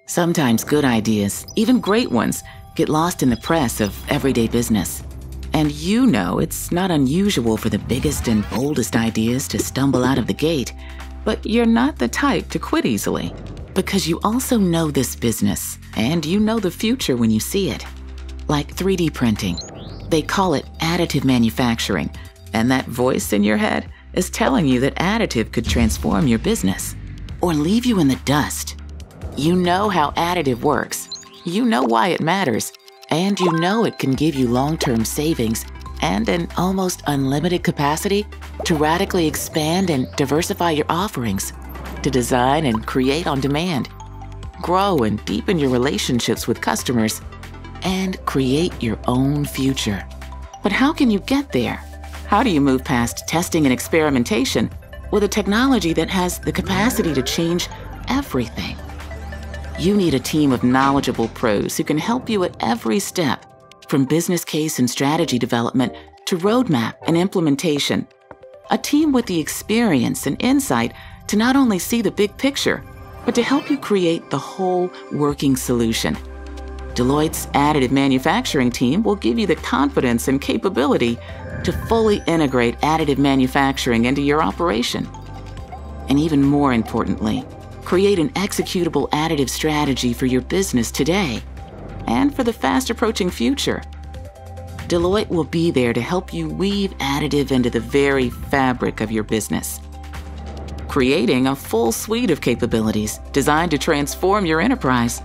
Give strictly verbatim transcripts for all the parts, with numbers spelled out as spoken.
Sometimes good ideas, even great ones, get lost in the press of everyday business. And you know it's not unusual for the biggest and boldest ideas to stumble out of the gate, but you're not the type to quit easily. Because you also know this business, and you know the future when you see it. Like three D printing. They call it additive manufacturing, and that voice in your head is telling you that additive could transform your business or leave you in the dust. You know how additive works, you know why it matters, and you know it can give you long-term savings and an almost unlimited capacity to radically expand and diversify your offerings, to design and create on demand, grow and deepen your relationships with customers, and create your own future. But how can you get there? How do you move past testing and experimentation with a technology that has the capacity to change everything? You need a team of knowledgeable pros who can help you at every step, from business case and strategy development to roadmap and implementation. A team with the experience and insight to not only see the big picture, but to help you create the whole working solution. Deloitte's additive manufacturing team will give you the confidence and capability to fully integrate additive manufacturing into your operation. And even more importantly, create an executable additive strategy for your business today and for the fast-approaching future. Deloitte will be there to help you weave additive into the very fabric of your business, creating a full suite of capabilities designed to transform your enterprise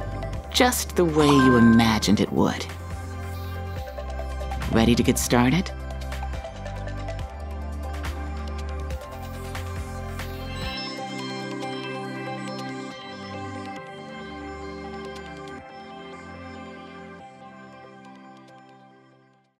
just the way you imagined it would. Ready to get started?